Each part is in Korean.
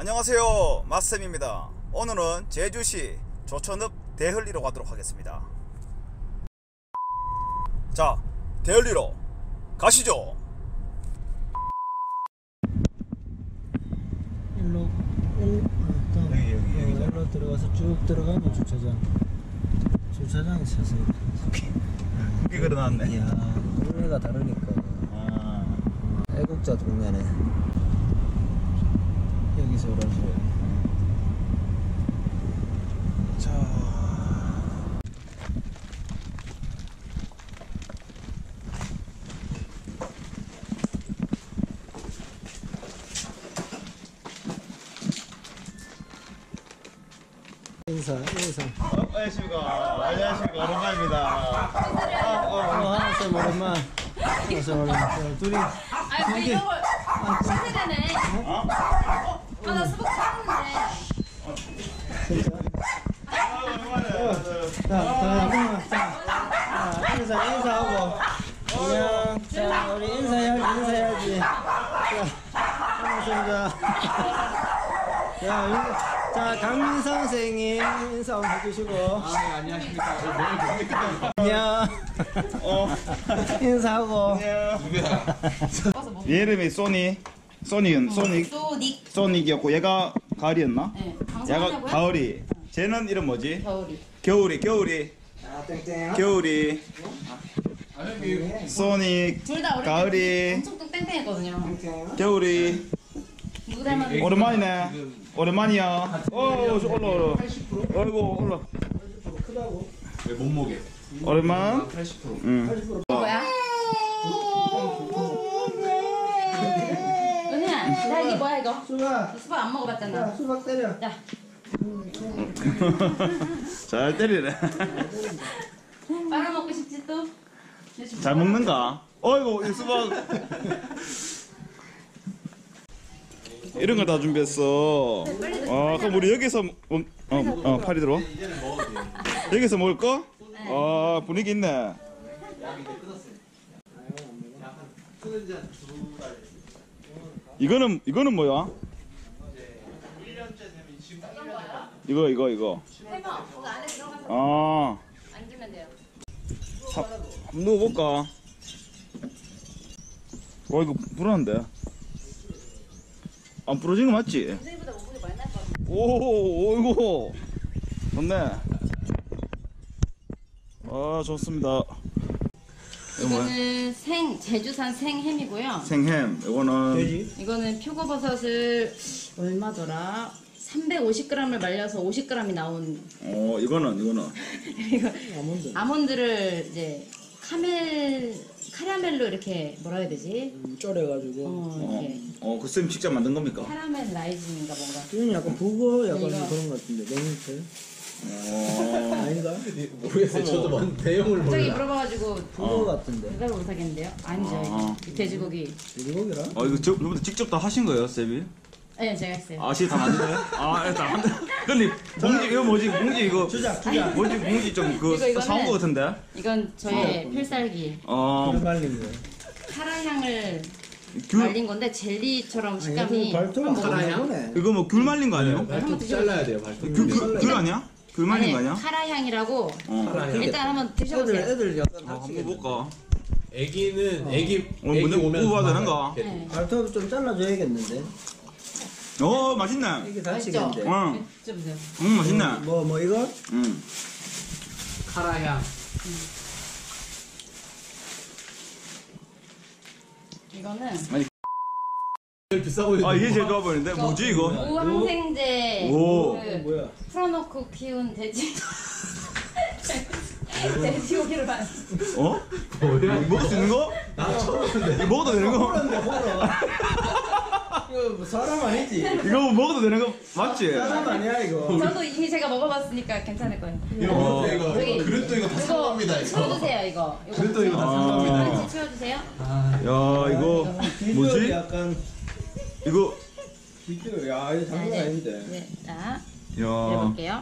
안녕하세요, 마스터입니다. 오늘은 제주시 조천읍 대헐리로 가도록 하겠습니다. 자, 대헐리로 가시죠. 일로 들어가서 쭉 들어가면 주차장이 있어서 크게 그려놨네. 이야, 동네가 다르니까. 애국자 동네네. 여기서 오라서. 자, 인사. 안녕하십니까. 오랜만입니다. 하나쌤 오랜만. 하나쌤 오랜만. 둘이. 아이고 이런 걸 세대네. 나 수박 사는데. 인사하고. 안녕. 자, 우리 인사해야지. 자, 강민성 선생님 인사 한번 해주시고. 안녕하십니까. 안녕. 인사하고. 얘 이름이 소닉이었고 얘가 가을이었나? 네. 얘가 방송하냐고요? 가을이. 쟤는 이름 뭐지? 겨울이. 겨울이. 자, 땡땡. 겨울이. 소닉. 둘 다 가을이. 엄청 땡땡했거든요. 겨울이. 누구 닮았는지. 오랜만이네. 오랜만이야. 올라. 어이구 올라. 크다고. 왜 몸무게? 오랜만. 80%. 응. 뭐야? 은희야, 나 이게 뭐야 이거? 수박. 수박 안 먹어봤잖아. 수박 때려. 자, 잘 때리네. 빨아먹고 싶지 또? 잘 먹는가? 어이구 이 수박. 이런 걸 다 준비했어. 그럼 우리 여기서 팔이 들어. 여기서 먹을 거? 분위기 있네. 이거는 뭐야? 이거. 해봐. 그거 안에 들어가서 앉으면 돼요. 한번 누워볼까? 이거 불안한데? 안 부러진 거 맞지? 선생님보다 몸무게 많이 날 것 같아. 어이구 좋네. 좋습니다. 이거는 제주산 생햄이고요. 생햄. 이거는 돼지. 이거는 표고버섯을 얼마더라? 350g을 말려서 50g이 나온 이거는 이거 아몬드. 아몬드를 이제 카라멜로 이렇게 뭐라 해야 되지? 졸여가지고. 이렇게 그 쌤 직접 만든 겁니까? 카라멜 라이징인가 뭔가. 이건 약간 북어 약간 이거. 그런 것 같은데 냉채. 아닌가? 모르겠어요. 저도 뭔 내용을 갑자기 몰라. 물어봐가지고 북어 같은데. 대답을 못하겠는데요? 아니죠. 돼지고기. 돼지고기라? 이거 저번에 직접 다 하신 거예요, 쌤이? 네, 제가 했어요. 진짜 다 만든 거예요? 다 만든. 근데 봉지 이거 뭐지? 봉지 이거 주작. 뭐지? 봉지 좀 이거는- 사온 거 같은데? 이건 저의 필살기. 물 말린 거. 카라향을 귤 말린 건데 젤리처럼 식감이. 발톱 한번 먹어보세요. 카라향? 거네. 이거 뭐 귤 말린 거 아니에요? 발톱 잘라야 돼요. 발톱. 귤 아니야? 귤 말린 거 아니, 아니야? 카라향이라고. 카라향. 일단 한번 드셔보세요. 애들 약간 한번 다치겠네. 볼까? 애기는 애기 먼저 오면 뽑아야 되는가? 네. 발톱 좀 잘라줘야겠는데. 맛있네. 이게 맛있죠? 다치겠는데. 드셔보세요. 맛있네. 뭐 이거? 카라향. 이거는 제일 비싸 보이는. 이게 제일 좋아 보이는데? 뭐지 이거? 무항생제 오. 그 뭐야? 풀어놓고 키운 돼지. 돼지고기를 만. 뭐야? 먹을 수 있는 거? 나 처음 봤는데. 이거 먹어도 되는 거? 이거 뭐 사람 아니지? 이거 먹어도 되는 거 맞지? 사람 아니야 이거. 저도 이미 제가 먹어봤으니까 괜찮을 거예요. 이거 이거 저기, 그릇도 이거 다 산 겁니다. 이거. 치워주세요 이거. 그릇도 이거 다 산 아. 겁니다. 그렇지 치워주세요. 야 이거 비주얼이 뭐지? 약간 이거 비주얼. 야 이거 장난 아닌데. 네, 자 야 해볼게요.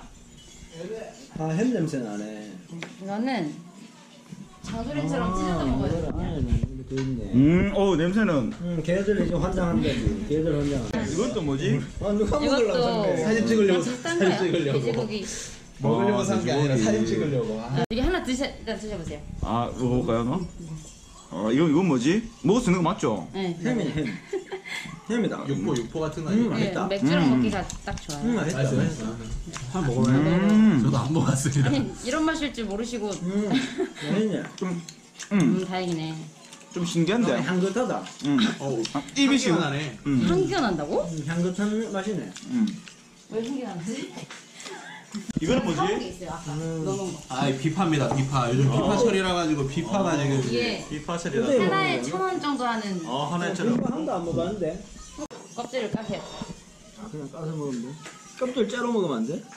햄 냄새 나네. 이거는 장조림처럼 찢어서 먹어요. 이거를 안에는 돼 있네. 어 냄새는. 걔들이 지금 환장한다지. 걔들 환장. 이건 또 뭐지? 누가 먹으려고 샀네. 사진 찍으려고 사진 찍으려고. 돼지고기. 먹으려고 산 게 아니라 사진 찍으려고. 여기 하나 일단 드셔보세요. 아 이거 먹을까요, 너? 이건 뭐지? 먹을 수 있는 거 맞죠? 네. 햄이네 햄. 햄이다. 육포 같은 거 아니야? 네, 맛있다. 맥주랑 먹기가 딱 좋아요. 맛있다. 맛있어. 한번 먹어봐요. 저도 안 먹었습니다. 아니, 이런 맛일 줄 모르시고. 맛있네. 다행이네. 좀 신기한데. 향긋하다. 입이 지금. 나네. 향기가 난다고? 향긋한 맛이네. 왜 향기가 나지? 이거는 사온 게 뭐지? 있어요 아까 넣어놓은 거. 아, 비파입니다. 비파. 요즘 비파철이라 가지고 비파가 지금 이게 비파철이라. 근데 하나에 1,000원 정도 하는 하나에 천 이거 한도 안 먹어봤는데. 껍질을 까세요. 아 그냥 까서 먹으면 돼? 껍질 째로 먹으면 안 돼?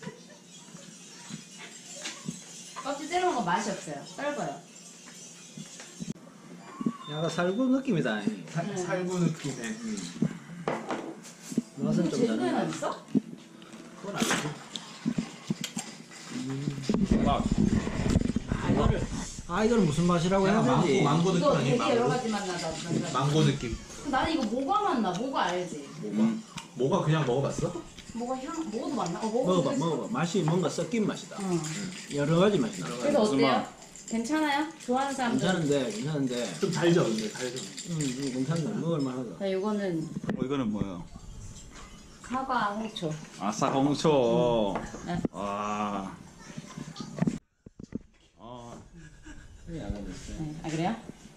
껍질 째려먹은 거 맛이 없어요. 썰어요. 약간 살구 느낌이다. 살구 느낌의. 맛은 좀 제주도에는 다르네. 있어? 그건 아니고. 이거는 무슨 맛이라고 해야 되지? 망고 느낌 이거 아니야? 되게 여러 가지 맛 나다. 망고 느낌. 나는 이거 뭐가 맛나? 뭐가 알지? 뭐가 그냥 먹어봤어? 뭐가 뭐도 맛나? 먹어봐 먹어봐. 맛이 뭔가 섞인 맛이다. 응. 여러 가지 맛이 나. 그래서 어때요? 괜찮아요? 좋아하는 사람들? 괜찮은데. 좀 달죠, 근데 달죠. 괜찮네. 먹을만하다. 자, 이거는 이거는 뭐예요? 사과 홍초. 아싸홍초. 네. 와. 네. 아 그래요?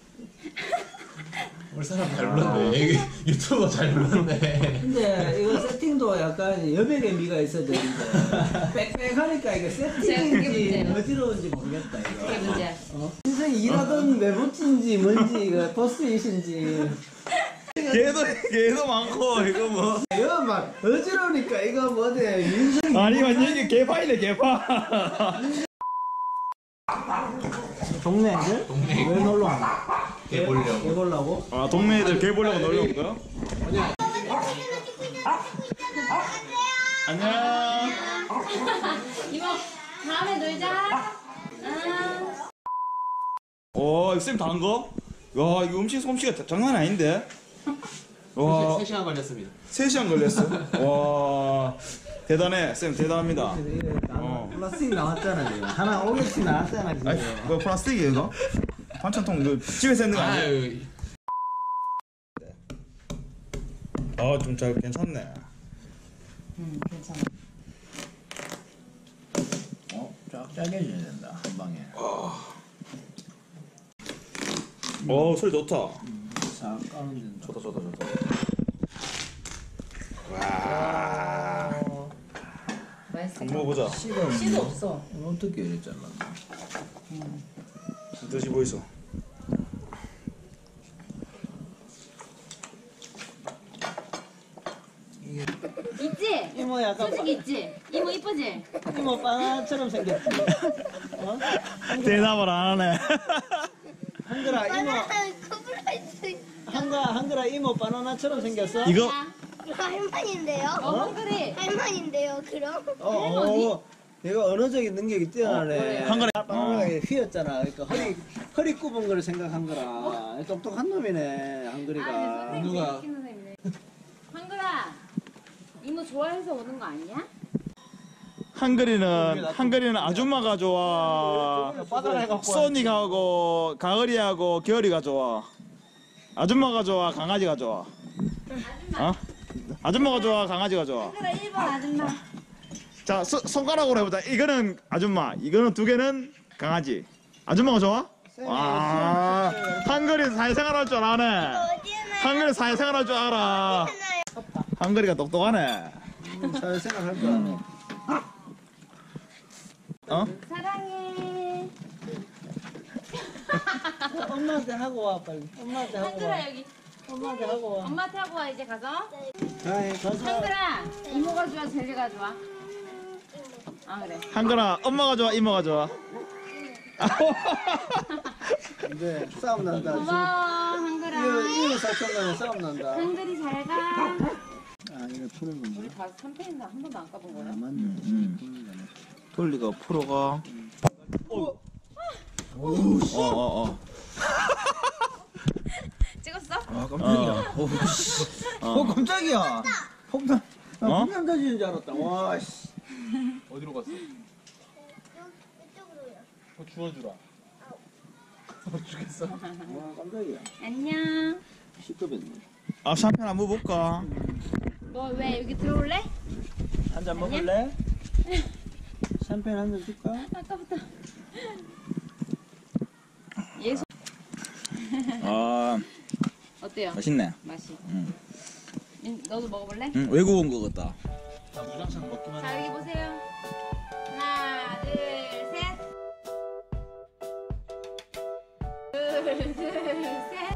우리 사람 잘 불렀네. 유튜버 잘 불렀네. 근데 이거 세팅도 약간 여백의 미가 있어야 되는데 빽빽하니까 이게 그게 세팅인지 문제예요. 어지러운지 모르겠다 그게 이거. 문제야. 인생 일하던 메모지인지 뭔지 이거 포스트잇인지 개도 많고 이거 뭐. 이거 막 어지러우니까 이거 뭐대 인생 아니 완전 이게 개파이네 개파. 동네 애들? 왜 놀러 왔나? 개 보려고. 개 보려고? 동네 애들 개 보려고 놀러 온 거야? 안녕. 이모 다음에 놀자. 쌤 다한 거? 야 이거 음식 솜씨가 장난 아닌데? 와 3시간 걸렸습니다. 3시간 걸렸어? 와 대단해 쌤 대단합니다. 플라스틱 나왔잖아 지금. 하나 5개씩 나왔잖아 지금. 아이 이거 플라스틱이에요 이거? 반찬통 이거 집에서 했는 거 아니에요? 좀 잘 괜찮네. 괜찮아. 쫙 짜게 해줘야 된다 한 방에. 소리 좋다. 싹 까면 된다. 좋다. 와. 맛있어. 한번 먹어보자. 씨도 없어. 어떻게 이래 잘랐나? 드시 보이소. 있지? 이모 약간 소식 있지? 이모 이쁘지? 이모 빵처럼 생겼지. 어? 대답을 안 하네. 한글아 이모 한글아 이모 바나나처럼 생겼어? 이거 할머니인데요? 그래. 할머니인데요, 그럼? 얘가 언어적인 능력이 뛰어나네. 그래. 한글에 바나나가 휘었잖아. 그러니까 허리 굽은 거를 생각한 거라. 똑똑한 놈이네 한글이가. 누가? 한글아, 이모 좋아해서 오는 거 아니야? 한글이는 아줌마가 좋아. 써니하고 가을이하고 겨울이가 좋아. 아줌마가 좋아 강아지가 좋아. 아줌마가 좋아 강아지가 좋아. 한글아 1번 아줌마. 자 손가락으로 해보자. 이거는 아줌마, 이거는 2개는 강아지. 아줌마가 좋아? 한글이 사회생활할 줄 아네. 한글이 사회생활할 줄 알아. 한글이가 똑똑하네. 사회생활 할 거야. 사랑해. 엄마한테 하고 와 빨리. 엄마한테 하고 와. 한글아 여기. 엄마한테 하고 와. 엄마한테 하고 와 이제 가서. 가서. 한글아, 이모가 좋아, 젤리가 좋아? 그래. 한글아 엄마가 좋아 이모가 좋아? 네, 싸움 난다. 고마워, 한글아. 이거 사촌 간에 싸움 난다. 한글이 잘 가. 이거 푸는 건가? 우리 가서 3패인데 한 번도 안 까본 거야? 맞네. 돌리가 프로가. 와 깜짝이야. 깜짝이야. 폭탄. 폭탄 터지는 줄 알았다. 와 씨. 어디로 갔어? 이쪽으로요. 주워주라. 죽겠어. 와 깜짝이야. 안녕. 시끄럽네. 아 샴페인 한번 볼까? 너 왜 여기 들어올래? 한 잔 먹을래? 샴페인 한 잔 줄까? 아까부터. 얘 소... 아 어때요? 맛있네. 맛이. 응. 너도 먹어볼래? 응 외국 온 거 같다. 나 무장창 먹기만 자 여기 보세요. 하나, 둘, 셋. 둘, 셋.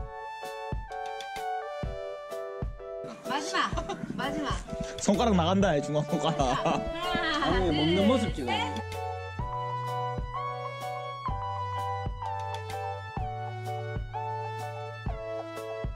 마지막. 손가락 나간다 중간 손가락. 하나, 아니 둘, 먹는 모습 찍어. 셋.